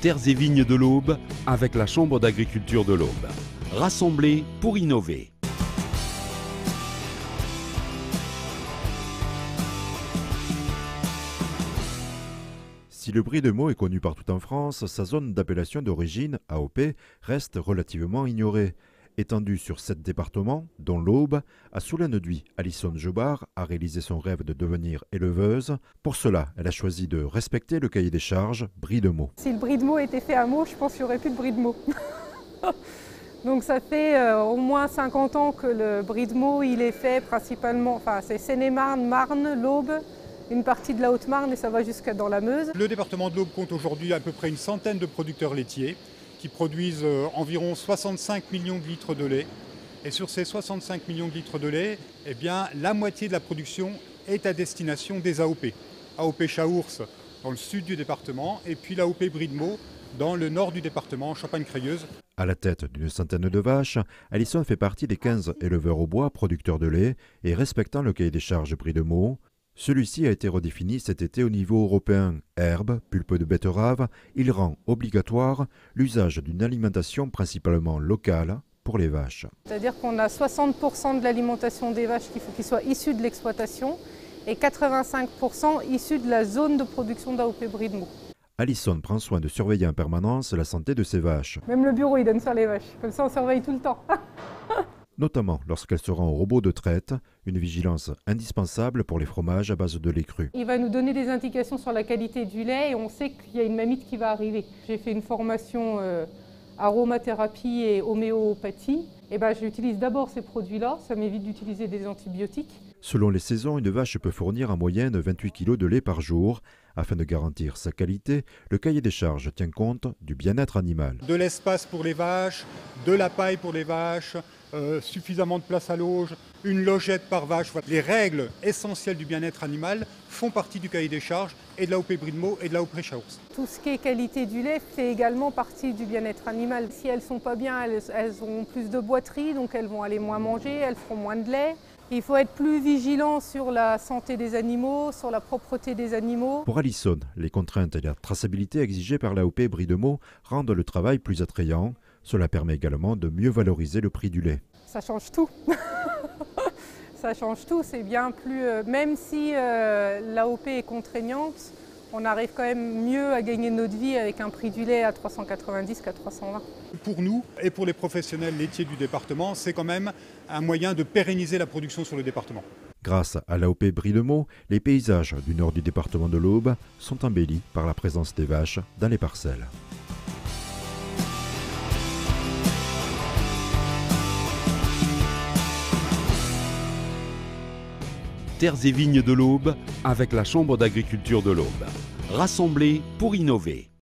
Terres et vignes de l'Aube avec la Chambre d'agriculture de l'Aube. Rassemblés pour innover. Si le brie de Meaux est connu partout en France, sa zone d'appellation d'origine, AOP, reste relativement ignorée. Étendue sur 7 départements, dont l'Aube, à Soulaine-d'Huy, Alison Jobard a réalisé son rêve de devenir éleveuse. Pour cela, elle a choisi de respecter le cahier des charges Brie de Meaux. Si le brie de Meaux était fait à Meaux, je pense qu'il n'y aurait plus de brie de Meaux. Donc ça fait au moins 50 ans que le brie de Meaux, il est fait principalement, c'est Seine-et-Marne, Marne, l'Aube, une partie de la Haute-Marne et ça va jusqu'à dans la Meuse. Le département de l'Aube compte aujourd'hui à peu près une centaine de producteurs laitiers qui produisent environ 65 millions de litres de lait. Et sur ces 65 millions de litres de lait, eh bien, la moitié de la production est à destination des AOP. AOP Chaours dans le sud du département et puis l'AOP Brie de Meaux dans le nord du département, en Champagne-Crieuse. À la tête d'une centaine de vaches, Alison fait partie des 15 éleveurs au bois producteurs de lait et respectant le cahier des charges Brie de Meaux. Celui-ci a été redéfini cet été au niveau européen. Herbes, pulpe de betterave, il rend obligatoire l'usage d'une alimentation principalement locale pour les vaches. C'est-à-dire qu'on a 60% de l'alimentation des vaches qui soit issue de l'exploitation et 85% issue de la zone de production d'AOP Brie de Meaux. Alison prend soin de surveiller en permanence la santé de ses vaches. Même le bureau, il donne ça les vaches. Comme ça, on surveille tout le temps. Notamment lorsqu'elle se rend au robot de traite, une vigilance indispensable pour les fromages à base de lait cru. Il va nous donner des indications sur la qualité du lait et on sait qu'il y a une mamite qui va arriver. J'ai fait une formation aromathérapie et homéopathie. Et j'utilise d'abord ces produits-là, ça m'évite d'utiliser des antibiotiques. Selon les saisons, une vache peut fournir en moyenne 28 kg de lait par jour. Afin de garantir sa qualité, le cahier des charges tient compte du bien-être animal. De l'espace pour les vaches, de la paille pour les vaches, suffisamment de place à l'auge, une logette par vache. Les règles essentielles du bien-être animal font partie du cahier des charges et de l'AOP Brie de Meaux et de l'AOP Chaours. Tout ce qui est qualité du lait fait également partie du bien-être animal. Si elles ne sont pas bien, elles ont plus de boiterie, donc elles vont aller moins manger, elles feront moins de lait. Il faut être plus vigilant sur la santé des animaux, sur la propreté des animaux. Pour Alison, les contraintes et la traçabilité exigées par l'AOP Brie de Meaux rendent le travail plus attrayant. Cela permet également de mieux valoriser le prix du lait. Ça change tout. Ça change tout, c'est bien plus... même si l'AOP est contraignante, on arrive quand même mieux à gagner notre vie avec un prix du lait à 390 qu'à 320. Pour nous et pour les professionnels laitiers du département, c'est quand même un moyen de pérenniser la production sur le département. Grâce à l'AOP Brie de Meaux, les paysages du nord du département de l'Aube sont embellis par la présence des vaches dans les parcelles. Terres et vignes de l'Aube avec la Chambre d'agriculture de l'Aube. Rassemblés pour innover.